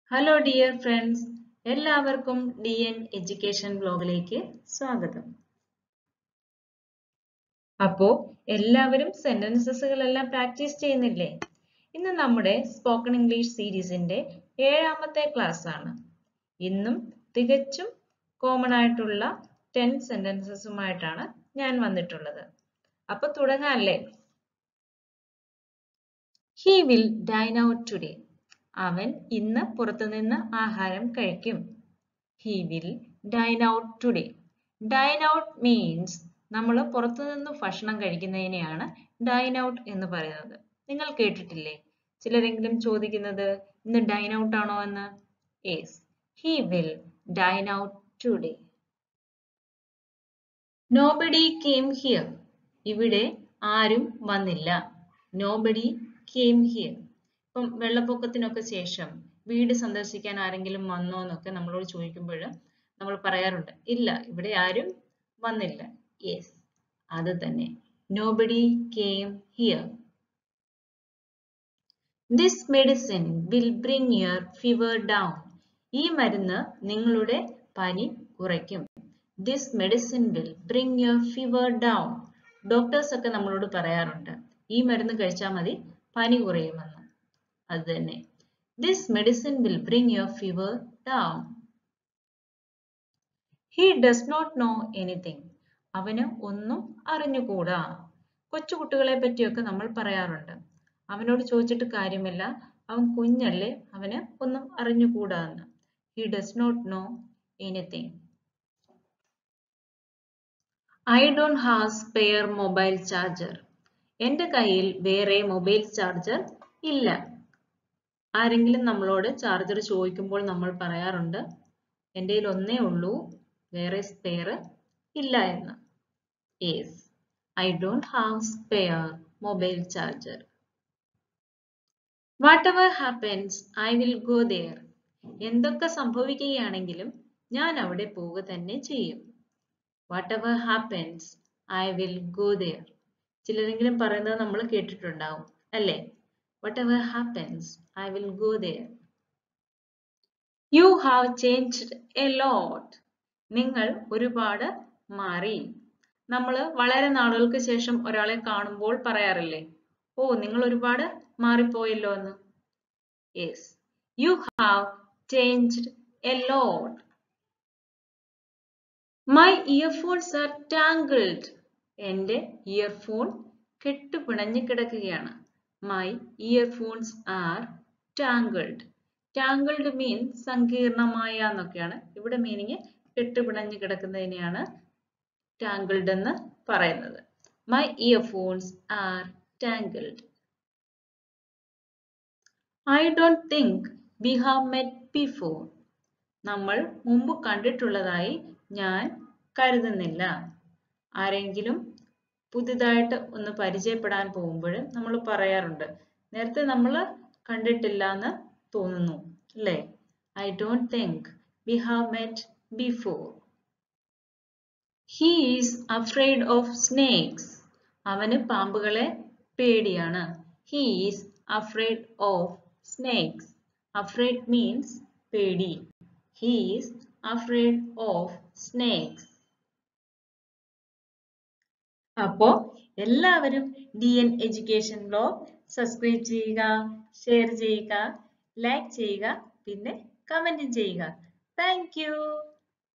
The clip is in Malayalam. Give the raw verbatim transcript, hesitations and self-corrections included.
ഹലോ ഡിയർ ഫ്രണ്ട്സ്, എല്ലാവർക്കും ഡി എൻ എഡ്യൂക്കേഷൻ ബ്ലോഗിലേക്ക് സ്വാഗതം. അപ്പോൾ എല്ലാവരും സെന്റൻസസുകളെല്ലാം പ്രാക്ടീസ് ചെയ്യുന്നില്ലേ? ഇന്ന് നമ്മുടെ സ്പോക്കൺ ഇംഗ്ലീഷ് സീരീസിന്റെ ഏഴാമത്തെ ക്ലാസ് ആണ്. ഇന്നും തികച്ചും കോമൺ ആയിട്ടുള്ള ടെൻ സെന്റൻസസുമായിട്ടാണ് ഞാൻ വന്നിട്ടുള്ളത്. അപ്പൊ തുടങ്ങാല്ലേ? He will dine out today. അവൻ ഇന്ന് പുറത്തുനിന്ന് ആഹാരം കഴിക്കും. He will dine out today. Dine out means നമ്മൾ പുറത്തുനിന്ന് ഭക്ഷണം കഴിക്കുന്നതിനെയാണ് dine out എന്ന് പറയുന്നത്. നിങ്ങൾ കേട്ടിട്ടില്ലേ? ചിലരെങ്കിലും ചോദിക്കുന്നത് ഇന്ന് dine out ആണോ എന്ന്? Yes, he will dine out today. Nobody came here. ഇവിടെ ആരും വന്നില്ല. Nobody came here. ഇപ്പം വെള്ളപ്പൊക്കത്തിനൊക്കെ ശേഷം വീട് സന്ദർശിക്കാൻ ആരെങ്കിലും വന്നോ എന്നൊക്കെ നമ്മളോട് ചോദിക്കുമ്പോൾ നമ്മൾ പറയാറുണ്ട്, ഇല്ല, ഇവിടെ ആരും വന്നില്ല. യെസ്, അത് തന്നെ. Nobody came here. This medicine will bring your fever down. ഈ മരുന്ന് നിങ്ങളുടെ പനി കുറയ്ക്കും. This medicine will bring your fever down. Doctors ഒക്കെ നമ്മളോട് പറയാറുണ്ട്, ഈ മരുന്ന് കഴിച്ചാൽ മതി, പനി കുറയുമെന്ന്. അത് തന്നെ. This medicine will bring your fever down. He does not know anything. അവന് ഒന്നും അറിഞ്ഞുകൂടാ. കൊച്ചുകുട്ടികളെ പറ്റിയൊക്കെ നമ്മൾ പറയാറുണ്ട്, അവനോട് ചോദിച്ചിട്ട് കാര്യമില്ല, അവൻ കുഞ്ഞല്ലേ, അവന് ഒന്നും അറിഞ്ഞുകൂടാ എന്ന്. He does not know anything. I don't have spare mobile charger. എൻ്റെ കയ്യിൽ വേറെ മൊബൈൽ ചാർജർ ഇല്ല. ആരെങ്കിലും നമ്മളോട് ചാർജർ ചോദിക്കുമ്പോൾ നമ്മൾ പറയാറുണ്ട്, എൻ്റെ കയ്യിൽ ഒന്നേ ഉള്ളൂ, വേറെ സ്പെയർ ഇല്ല എന്ന്. Yes, I don't have spare mobile charger. Whatever happens, I will go there. എന്തൊക്കെ സംഭവിക്കുകയാണെങ്കിലും ഞാൻ അവിടെ പോവുക തന്നെ ചെയ്യും. Whatever happens, I will go there. ചിലരെങ്കിലും പറയുന്നത് നമ്മൾ കേട്ടിട്ടുണ്ടാവും അല്ലേ? Whatever happens, I will go there. You have changed a lot. നിങ്ങൾ ഒരുപാട് മാറി. നമ്മൾ വളരെ നാളുകൾക്ക് ശേഷം ഒരാളെ കാണുമ്പോൾ പറയാറില്ലേ, ഓ, നിങ്ങൾ ഒരുപാട് മാറിപ്പോയല്ലോ എന്ന്. Yes, you have changed a lot. My earphones are tangled. എൻ്റെ ഇയർഫോൺ കെട്ടുപിണഞ്ഞു കിടക്കുകയാണ്. My earphones are tangled. Tangled means സങ്കീർണമായ എന്നൊക്കെയാണ്. ഇവിടെ മീനിങ് കെട്ടുപിണഞ്ഞു കിടക്കുന്നതിനെയാണ് tangled എന്ന് പറയുന്നത്. My earphones are tangled. I don't think we have met before. നമ്മൾ മുമ്പ് കണ്ടിട്ടുള്ളതായി ഞാൻ കരുതുന്നില്ല. ആരെങ്കിലും പുതിയതായിട്ട് ഒന്ന് പരിചയപ്പെടാൻ പോകുമ്പോൾ നമ്മൾ പറയാറുണ്ട്, നേരത്തെ നമ്മൾ കണ്ടിട്ടില്ല എന്ന് തോന്നുന്നു അല്ലേ? I don't think we have met before. He is afraid of snakes. അവന് പാമ്പുകളെ പേടിയാണ്. He is afraid of snakes. Afraid means പേടി. He is afraid of snakes. അപ്പോൾ എല്ലാവരും D N education blog subscribe ചെയ്യുക, ഷെയർ ചെയ്യുക, ലൈക്ക് ചെയ്യുക, പിന്നെ കമന്റ് ചെയ്യുക. Thank U.